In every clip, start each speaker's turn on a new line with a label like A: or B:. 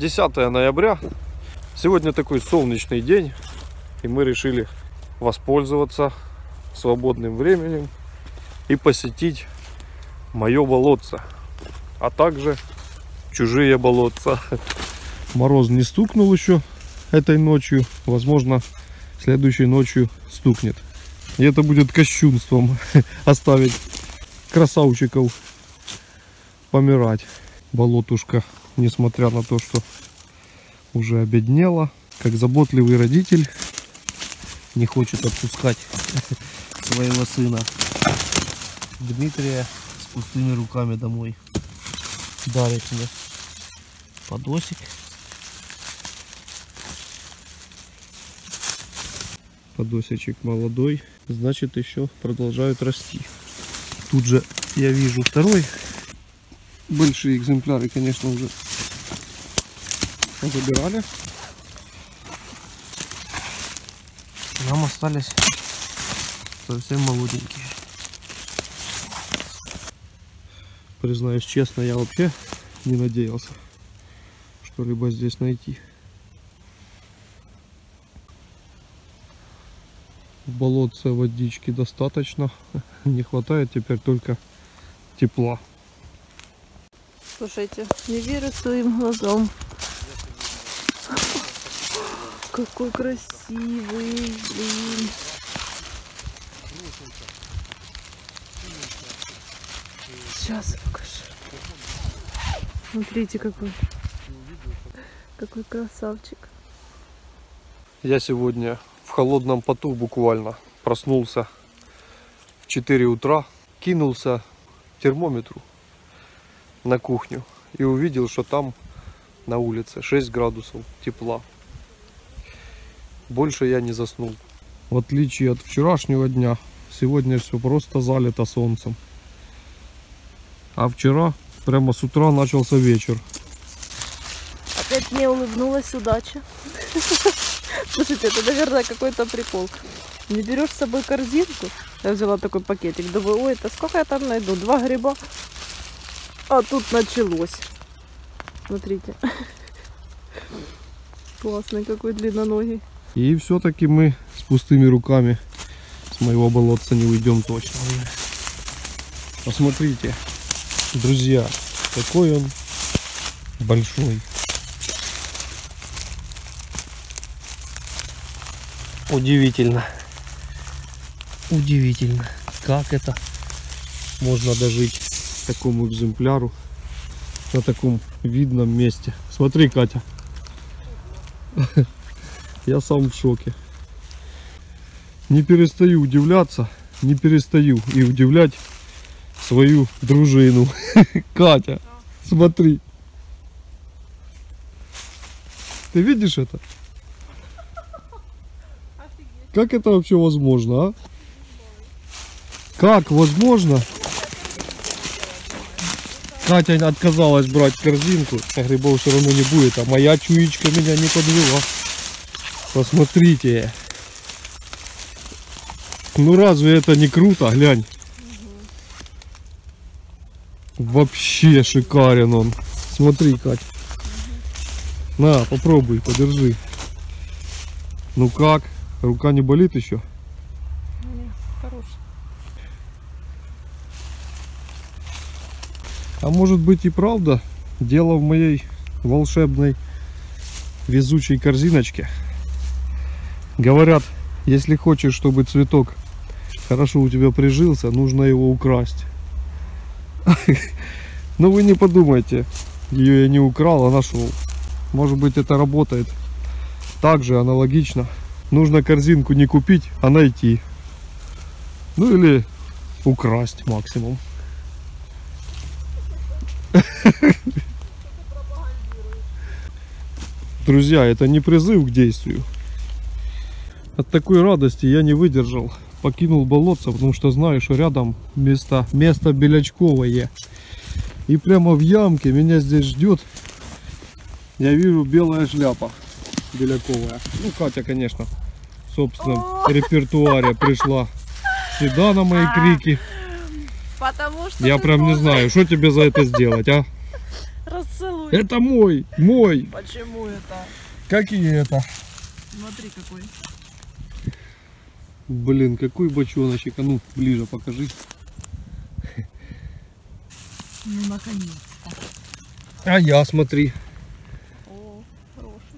A: 10 ноября. Сегодня такой солнечный день, и мы решили воспользоваться свободным временем и посетить мое болотце, а также чужие болотца. Мороз не стукнул еще этой ночью, возможно, следующей ночью стукнет. И это будет кощунством оставить красавчиков помирать. Болотушка, несмотря на то, что уже обеднела, как заботливый родитель, не хочет отпускать своего сына Дмитрия с пустыми руками домой. Дарит мне подосик. Подосичек молодой, значит, еще продолжают расти. Тут же я вижу второй. Большие экземпляры, конечно, уже забирали. Нам остались совсем молоденькие. Признаюсь честно, я вообще не надеялся что-либо здесь найти. В болотце водички достаточно, не хватает теперь только тепла.
B: Слушайте, не верю своим глазам. Какой красивый, блин. Сейчас покажу. Смотрите, какой красавчик.
A: Я сегодня в холодном поту буквально проснулся в 4 утра, кинулся к термометру на кухню и увидел, что там на улице 6 градусов тепла. Больше я не заснул. В отличие от вчерашнего дня, сегодня все просто залито солнцем. А вчера прямо с утра начался вечер.
B: Опять мне улыбнулась удача. Слушайте, это, наверное, какой-то прикол. Не берешь с собой корзинку. Я взяла такой пакетик. Думаю, ой, это сколько я там найду? 2 гриба. А тут началось. Смотрите. Классный какой длинноногий.
A: И все-таки мы с пустыми руками с моего болотца не уйдем точно. Посмотрите, друзья, какой он большой. Удивительно. Удивительно, как это можно дожить такому экземпляру на таком видном месте. Смотри, Катя. Я сам в шоке. Не перестаю удивляться, не перестаю и удивлять свою дружину. Катя, смотри. Ты видишь это? Как это вообще возможно, а? Как возможно? Катя отказалась брать корзинку, а грибов все равно не будет, а моя чуечка меня не подвела. Посмотрите. Ну разве это не круто? Глянь. Вообще шикарен он. Смотри, Катя. На, попробуй, подержи. Ну как? Рука не болит еще?
B: Хороший.
A: А может быть и правда дело в моей волшебной везучей корзиночке. Говорят, если хочешь, чтобы цветок хорошо у тебя прижился, нужно его украсть. Но вы не подумайте, ее я не украл, а нашел. Может быть, это работает также аналогично. Нужно корзинку не купить, а найти. Ну или украсть максимум. Друзья, это не призыв к действию. От такой радости я не выдержал. Покинул болотце, потому что знаю, что рядом место белячковое. И прямо в ямке меня здесь ждет. Я вижу белая шляпа беляковая. Ну, Катя, конечно, в собственном репертуаре пришла сюда на мои крики.
B: Потому что
A: я прям не знаю, что тебе за это сделать, а?
B: Расцелуй
A: Это мой, мой.
B: Почему это?
A: Какие это?
B: Смотри какой.
A: Блин, какой бочоночек. А ну, ближе покажи.
B: Ну, наконец-то.
A: А я, смотри.
B: О, хороший.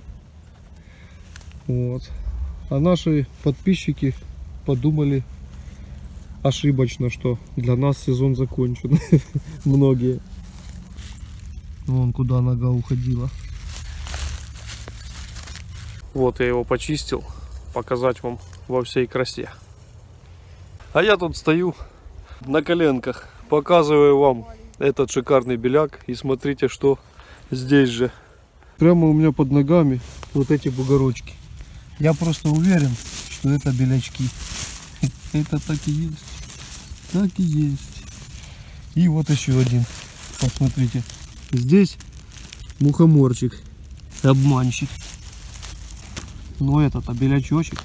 A: Вот. А наши подписчики подумали ошибочно, что для нас сезон закончен. Многие. Вон куда нога уходила. Вот я его почистил. Показать вам во всей красе. А я тут стою на коленках. Показываю вам этот шикарный беляк. И смотрите, что здесь же. Прямо у меня под ногами вот эти бугорочки. Я просто уверен, что это белячки. Это так и есть. Так и есть. И вот еще один. Посмотрите. Здесь мухоморчик. Обманщик. Но этот белячочек.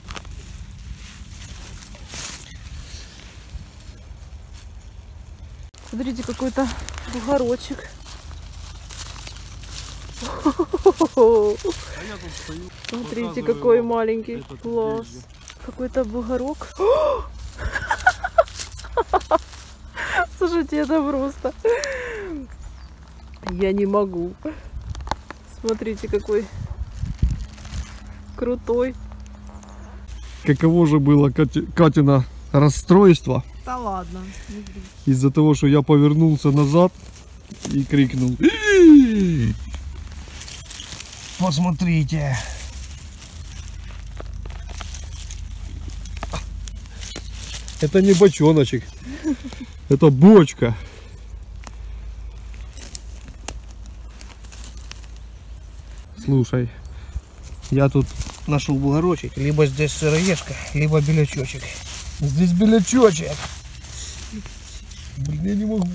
B: Смотрите, какой-то бугорочек.
A: А я тут стою.
B: Смотрите, какой маленький. Класс. Какой-то бугорок. Слушайте, это просто. Я не могу. Смотрите, какой крутой.
A: Каково же было Катина расстройство
B: Да ладно.
A: из-за того, что я повернулся назад и крикнул: посмотрите! Это не бочоночек, это бочка. Слушай, я тут нашел бугорочек. Либо здесь сыроежка, либо белячочек. Здесь белячочек. Блин, я не могу.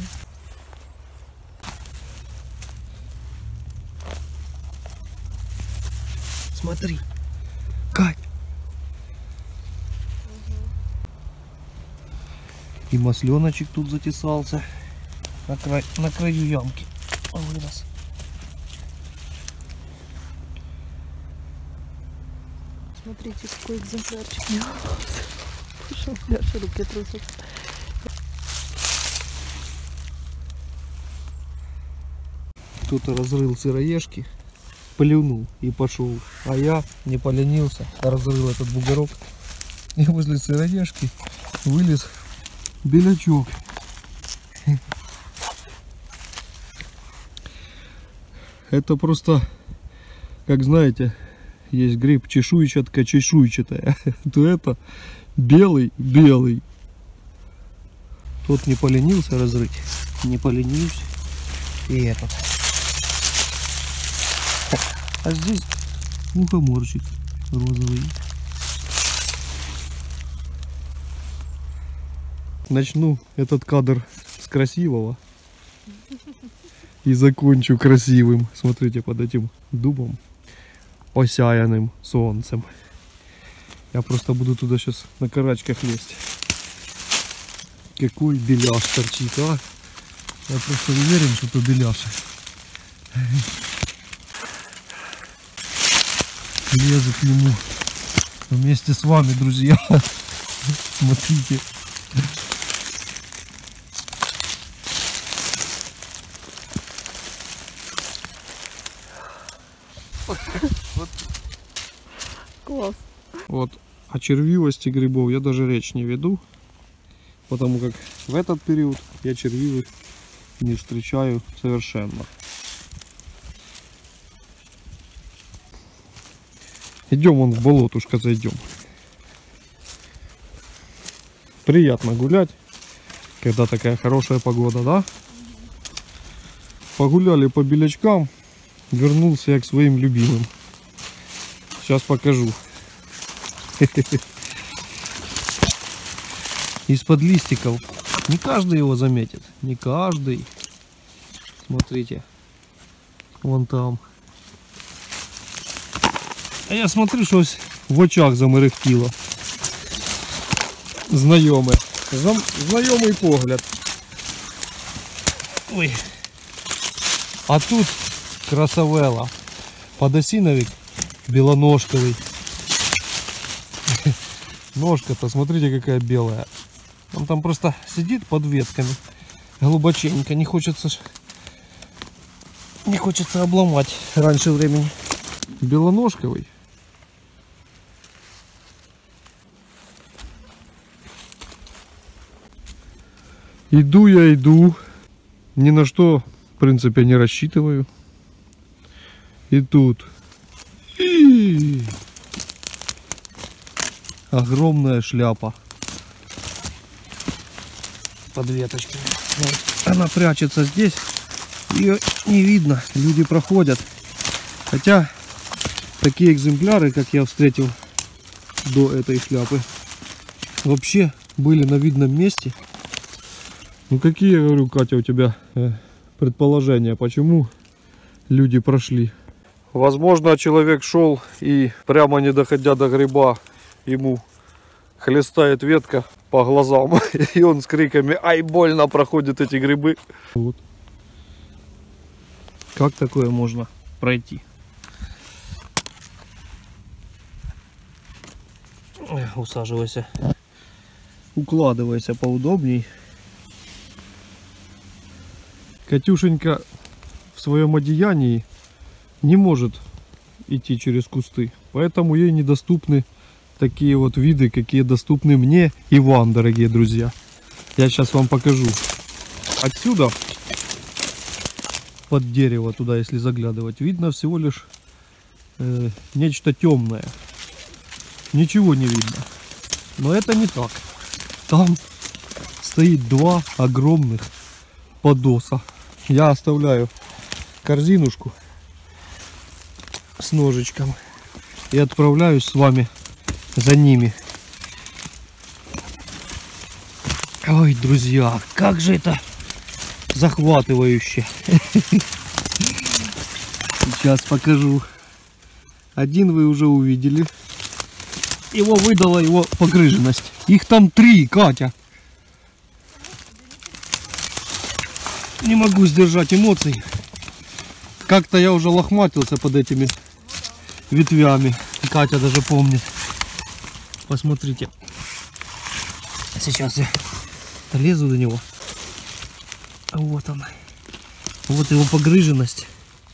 A: Смотри, Кать. И масленочек тут затесался на краю ямки. Вырос.
B: Смотрите, какой экземплярчик. Боже, у меня аж руки трусятся.
A: Кто-то разрыл сыроежки, плюнул и пошел. А я не поленился, разрыл этот бугорок. И возле сыроежки вылез белячок. Это просто, как знаете, есть гриб чешуйчатка чешуйчатая, то это белый. Тот не поленился разрыть, не поленился. И этот. А здесь мухоморчик розовый. Начну этот кадр с красивого и закончу красивым. Смотрите, под этим дубом, осяянным солнцем. Я просто буду туда сейчас на карачках лезть. Какой беляш торчит, а? Я просто уверен, что это беляши. Лезу к нему вместе с вами, друзья. Смотрите.
B: Класс.
A: Вот о червивости грибов я даже речь не веду, потому как в этот период я червивых не встречаю совершенно. Идем вон в болотушко зайдем. Приятно гулять, когда такая хорошая погода, да? Погуляли по белячкам, вернулся я к своим любимым. Сейчас покажу. Из-под листиков. Не каждый его заметит. Не каждый. Смотрите. Вон там. А я смотрю, щось в очах замерехтіло. Знайомий погляд. Ой. А тут красавелла. Подосиновик белоножковый. Ножка-то, смотрите, какая белая. Он там просто сидит под ветками. Глубоченько. Не хочется обломать раньше времени. Белоножковый. Иду я, иду. Ни на что, в принципе, не рассчитываю. И тут огромная шляпа под веточками. Вот. Она прячется здесь. Ее не видно. Люди проходят. Хотя такие экземпляры, как я встретил до этой шляпы, вообще были на видном месте. Ну какие, я говорю, Катя, у тебя предположения, почему люди прошли? Возможно, человек шел и прямо не доходя до гриба, ему хлестает ветка по глазам, и он с криками «Ай, больно!» проходит эти грибы. Вот. Как такое можно пройти? Усаживайся. Укладывайся поудобней. Катюшенька в своем одеянии не может идти через кусты, поэтому ей недоступны такие вот виды, какие доступны мне и вам, дорогие друзья. Я сейчас вам покажу. Отсюда, под дерево туда, если заглядывать, видно всего лишь нечто темное. Ничего не видно. Но это не так. Там стоит два огромных подоса. Я оставляю корзинушку с ножичком и отправляюсь с вами за ними. Ой, друзья, как же это захватывающе. Сейчас покажу. Один вы уже увидели. Его выдала его погрыженность. Их там 3, Катя. Не могу сдержать эмоций. Как-то я уже лохматился под этими ветвями. Катя даже помнит. Посмотрите. Сейчас я лезу до него. Вот он. Вот его погрыженность.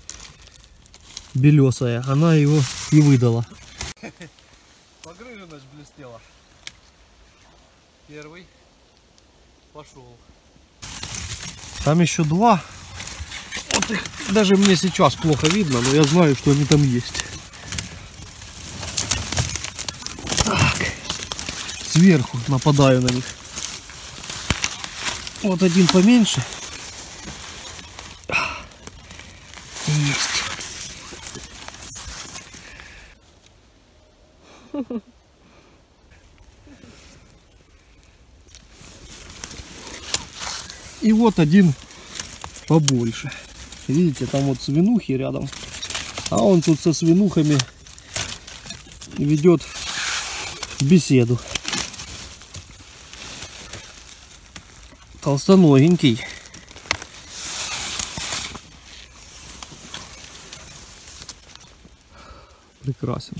A: Белесая. Она его и выдала. Погрыженность блестела. Первый. Пошел. Там еще 2. Вот их даже мне сейчас плохо видно, но я знаю, что они там есть. Так. Сверху нападаю на них. Вот один поменьше. Есть. И вот один побольше. Видите, там вот свинухи рядом. А он тут со свинухами ведет беседу. Толстоногенький. Прекрасен.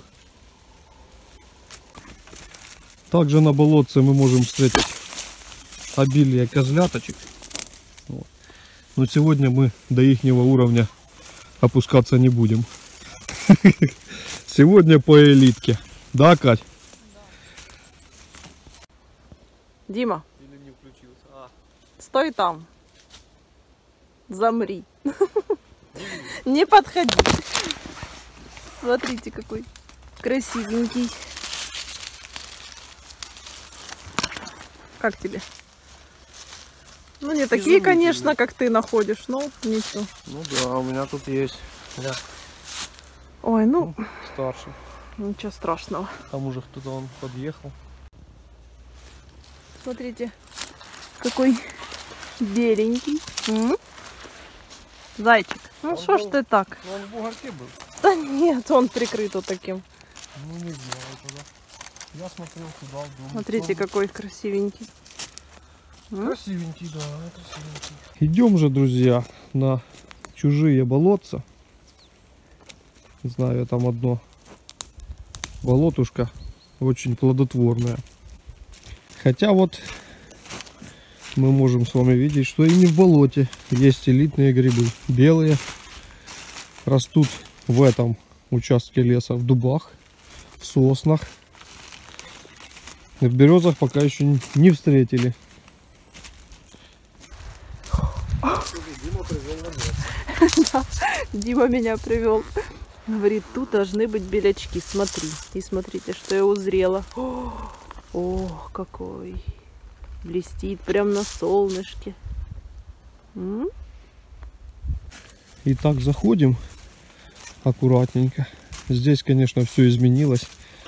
A: Также на болотце мы можем встретить обилие козляточек. Вот. Но сегодня мы до ихнего уровня опускаться не будем. Сегодня по элитке. Да, Кать?
B: Дима. Стой там. Замри. Не подходи. Смотрите, какой красивенький. Как тебе? Ну, не такие, конечно, как ты находишь, но ничего.
A: Ну да, у меня тут есть. Да.
B: Ой, ну
A: старший.
B: Ничего страшного.
A: Там уже кто-то он подъехал.
B: Смотрите, какой беленький. Зайчик. Ну что ж ты так?
A: Он в бугорке был.
B: Да нет, он прикрыт вот таким.
A: Ну не знаю тогда. Я смотрел туда, думаю.
B: Смотрите, какой красивенький.
A: Красивенький, да, красивенький. Идем же, друзья, на чужие болотца. Знаю, там одно болотушко очень плодотворное. Хотя вот мы можем с вами видеть, что и не в болоте есть элитные грибы. Белые растут в этом участке леса, в дубах, в соснах. В березах пока еще не встретили.
B: Дима меня привел. Говорит, тут должны быть белячки. Смотри. И смотрите, что я узрела. О, какой. Блестит прям на солнышке.
A: Итак, заходим аккуратненько. Здесь, конечно, все изменилось.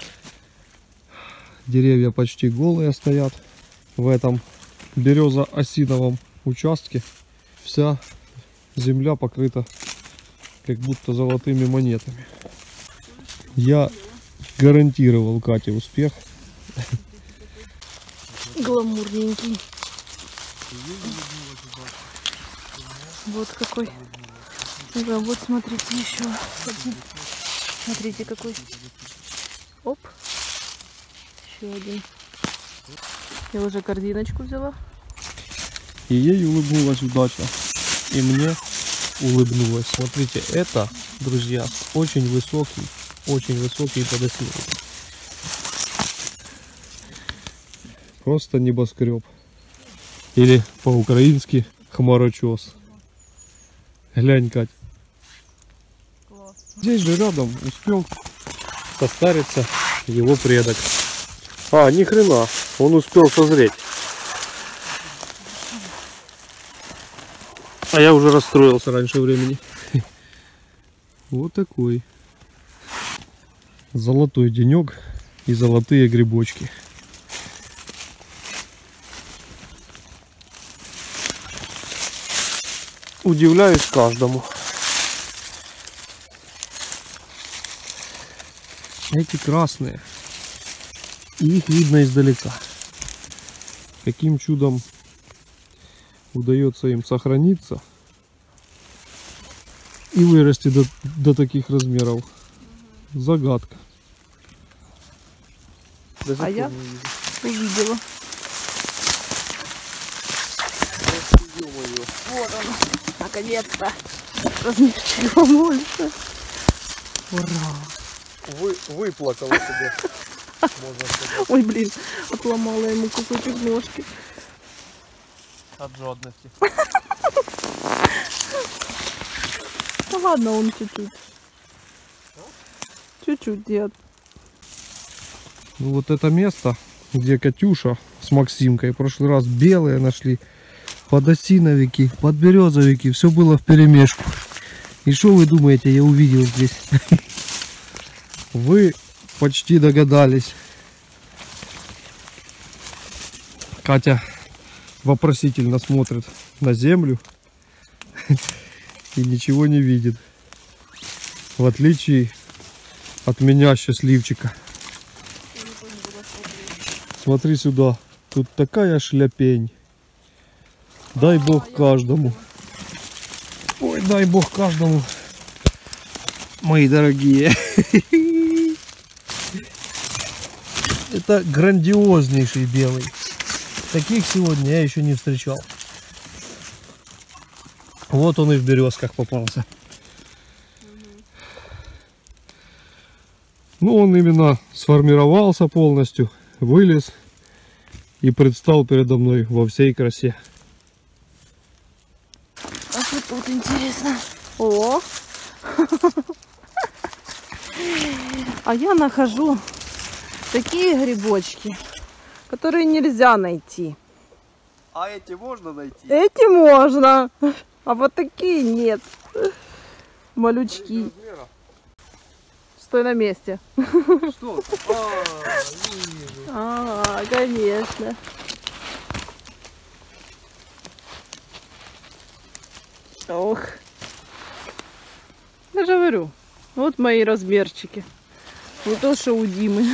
A: Деревья почти голые стоят. В этом березо-осиновом участке вся земля покрыта как будто золотыми монетами. Я гарантировал Кате успех.
B: Гламурненький. Вот какой. Да, вот смотрите еще. Смотрите какой. Оп. Еще один. Я уже корзиночку взяла.
A: И ей улыбнулась удача. И мне улыбнулась. Смотрите, это, друзья, очень высокий подосиновик. Просто небоскреб. Или по-украински хмарочос. Глянь, Кать.
B: Класс.
A: Здесь же рядом успел состариться его предок. А, ни хрена, он успел созреть. А я уже расстроился раньше времени. Вот такой золотой денек и золотые грибочки. Удивляюсь каждому. Эти красные. И их видно издалека. Каким чудом удается им сохраниться и вырасти до таких размеров. Загадка.
B: А я увидела. Вот он, наконец-то. Размерчик побольше. Ура!
A: Выплакала себе.
B: Ой, блин, отломала ему кусочек ножки.
A: От жадности.
B: Ну ладно, он чуть-чуть. Чуть-чуть, дед.
A: Ну, вот это место, где Катюша с Максимкой в прошлый раз белые нашли, подосиновики, подберезовики, все было вперемешку. И что вы думаете, я увидел здесь? Вы почти догадались. Катя вопросительно смотрит на землю и ничего не видит. В отличие от меня, счастливчика. Смотри сюда. Тут такая шляпень. Дай бог каждому. Ой, дай бог каждому. Мои дорогие. Это грандиознейший белый. Таких сегодня я еще не встречал. Вот он и в березках попался. Ну, он именно сформировался полностью, вылез и предстал передо мной во всей красе.
B: А что тут интересно? О! А я нахожу такие грибочки, которые нельзя найти.
A: А эти можно найти?
B: Эти можно, а вот такие нет. Малючки. Стой на месте.
A: Что?
B: А, конечно. Ох. Я же говорю, вот мои размерчики. Не то, что у Димы.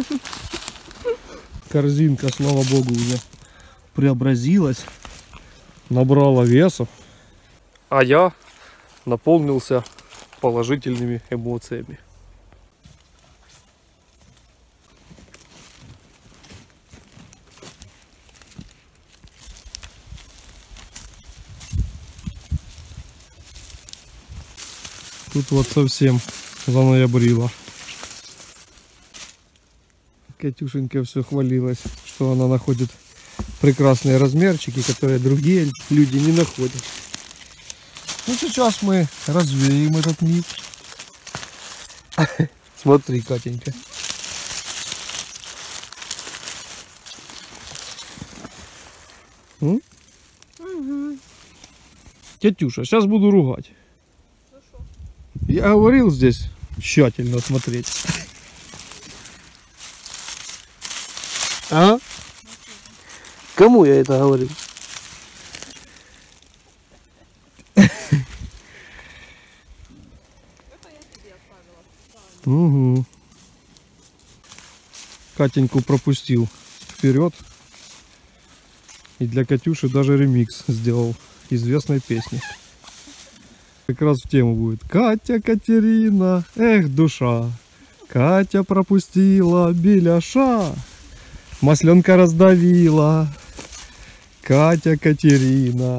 A: Корзинка, слава богу, уже преобразилась, набрала веса. А я наполнился положительными эмоциями. Тут вот совсем заноябрило. Катюшенька все хвалилась, что она находит прекрасные размерчики, которые другие люди не находят. Ну сейчас мы развеем этот миф. Смотри, Катенька. Угу. Катюша, сейчас буду ругать. Я говорил здесь тщательно смотреть. А? Кому я это говорил? Угу. Катеньку пропустил вперед. И для Катюши даже ремикс сделал известной песни. Как раз в тему будет. Катя, Катерина, эх, душа. Катя пропустила беляша. Масленка раздавила. Катя, Катерина.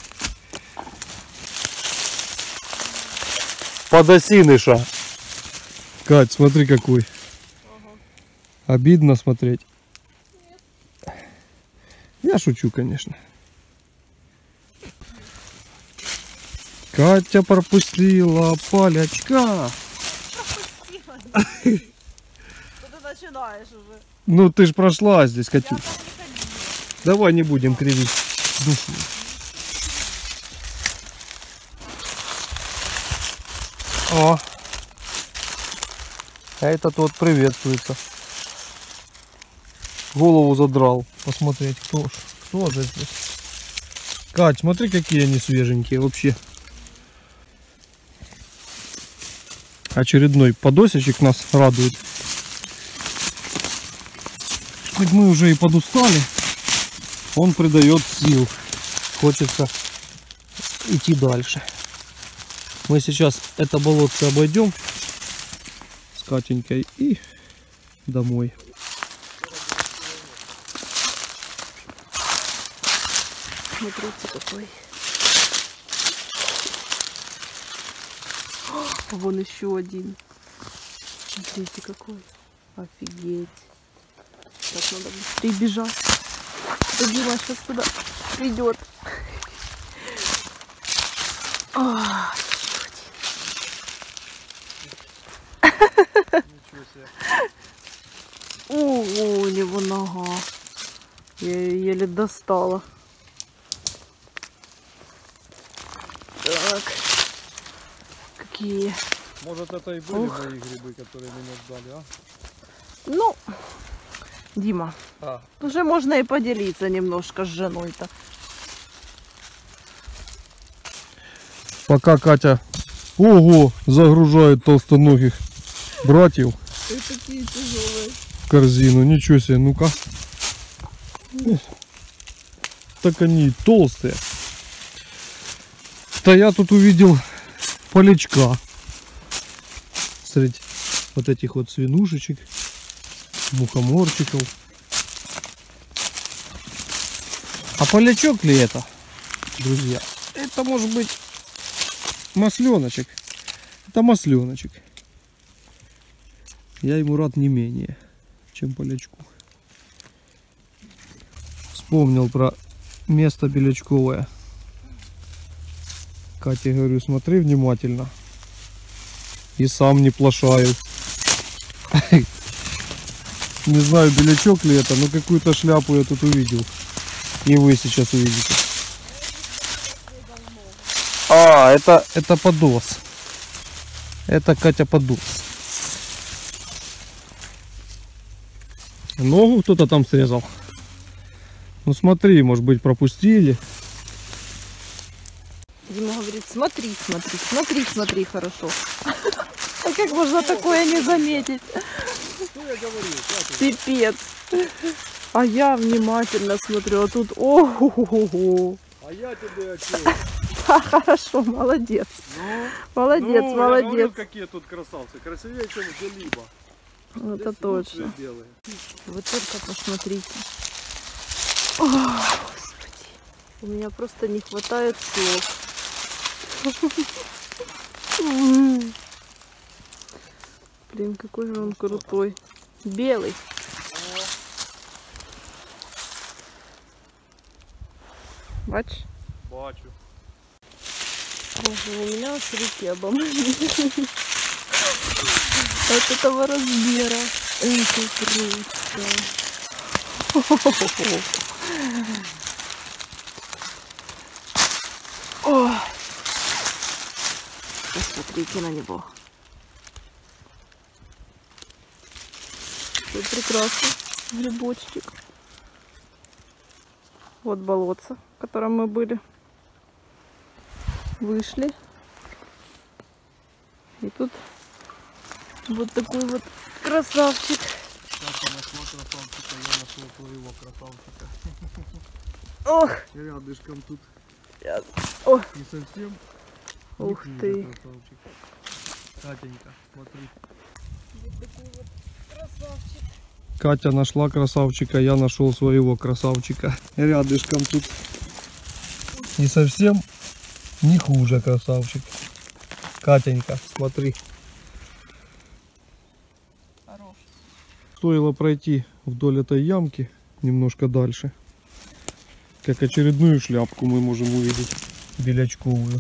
A: Подосиныша. Кать, смотри какой. Ага. Обидно смотреть. Нет. Я шучу, конечно. Катя пропустила полячка.
B: Пропустила. Что ты начинаешь уже?
A: Ну ты ж прошла здесь, Катюш. Давай не будем кривить душу. О, а этот вот приветствуется. Голову задрал. Посмотреть, кто же здесь. Кать, смотри, какие они свеженькие вообще. Очередной подосичек нас радует. Хоть мы уже и подустали, он придает сил. Хочется идти дальше. Мы сейчас это болотце обойдем с Катенькой и домой.
B: Смотрите, какой. О, вон еще один. Смотрите, какой. Офигеть. Так, надо быстрее бежать. Дима сейчас туда придет. О, у него нога. Я ее еле достала. Так. Какие?
A: Может, это и были мои грибы, которые меня ждали, а?
B: Ну, Дима, уже можно и поделиться немножко с женой-то.
A: Пока Катя, ого, загружает толстоногих братьев
B: Такие тяжелые.
A: в корзину. Ничего себе, ну-ка. Так они толстые. Да я тут увидел полячка среди вот этих вот свинушечек, мухоморчиков. А полячок ли это, друзья? Это может быть масленочек. Это масленочек. Я ему рад не менее, чем полячку. Вспомнил про место белячковое. Кате говорю, смотри внимательно. И сам не плашаю. Не знаю, белячок ли это, но какую-то шляпу я тут увидел. И вы сейчас увидите. А, это подос. Это Катя подос. Ногу кто-то там срезал. Ну смотри, может быть пропустили.
B: Дима говорит, смотри, смотри, смотри, смотри хорошо. А как можно такое не заметить?
A: Что я говорю?
B: Пипец. А я внимательно смотрю, а тут ого-го.
A: А я тебе отчет.
B: Да, хорошо, молодец. Молодец,
A: Я говорю,
B: молодец.
A: какие тут красавцы. Красивее, чем где-либо.
B: Это
A: Здесь
B: точно.
A: лучшие белые.
B: Вы только посмотрите. О, Господи. У меня просто не хватает слов. Блин, какой же он крутой. Белый. Бачишь?
A: Бачу.
B: Ого, у меня аж руки обомрали. От этого размера. Это круто. О! Посмотрите на него. Какой прекрасный грибочек. Вот болотце, в котором мы были. Вышли. И тут вот такой вот красавчик.
A: Катя нашла красавчика, я нашел своего красавчика.
B: Ох!
A: Рядышком тут.
B: О!
A: Не совсем.
B: Ух
A: не
B: ты!
A: красавчик. Катенька, смотри.
B: Вот такой вот красавчик.
A: Катя нашла красавчика, я нашел своего красавчика. Рядышком тут. Не совсем, не хуже красавчик. Катенька, смотри.
B: Хорош.
A: Стоило пройти вдоль этой ямки немножко дальше, как очередную шляпку мы можем увидеть, белячковую.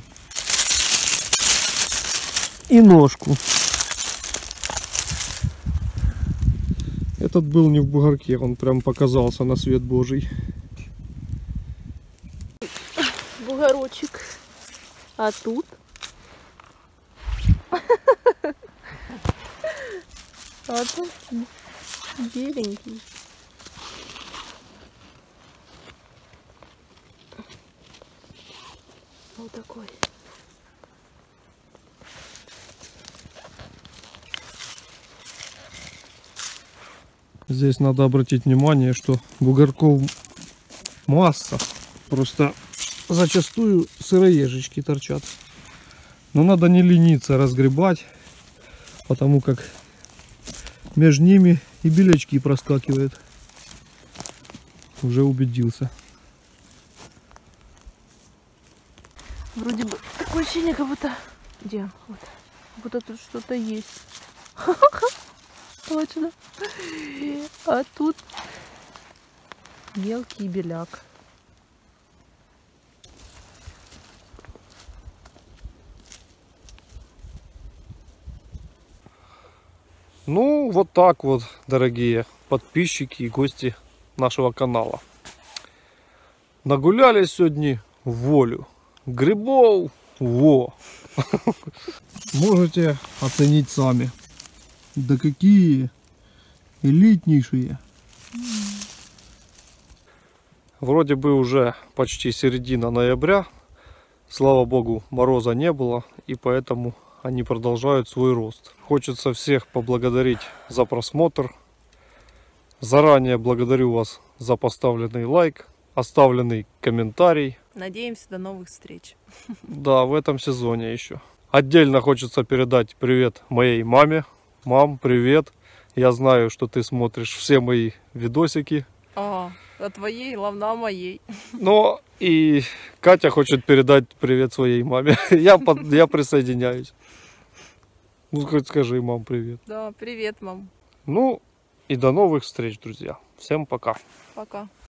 A: И ножку. Этот был не в бугорке, он прям показался на свет Божий.
B: Бугорочек. А тут? А тут беленький. Вот такой.
A: Здесь надо обратить внимание, что бугорков масса. Просто зачастую сыроежечки торчат. Но надо не лениться разгребать, потому как между ними и белячки проскакивают. Уже убедился.
B: Вроде бы такое ощущение, как будто... Где? Вот. Как будто тут что-то есть. Точно. А тут мелкий беляк.
A: Ну, вот так вот, дорогие подписчики и гости нашего канала. Нагулялись сегодня в волю. Грибов, во! Можете оценить сами. Да какие элитнейшие. Вроде бы уже почти середина ноября. Слава богу, мороза не было, и поэтому они продолжают свой рост. Хочется всех поблагодарить за просмотр. Заранее благодарю вас за поставленный лайк, оставленный комментарий.
B: Надеемся, до новых встреч.
A: Да, в этом сезоне еще. Отдельно хочется передать привет моей маме. Мам, привет. Я знаю, что ты смотришь все мои видосики.
B: А твоей, главное, моей.
A: Но и Катя хочет передать привет своей маме. Я присоединяюсь. Ну, хоть скажи, мам, привет.
B: Да, привет, мам.
A: Ну, и до новых встреч, друзья. Всем пока.
B: Пока.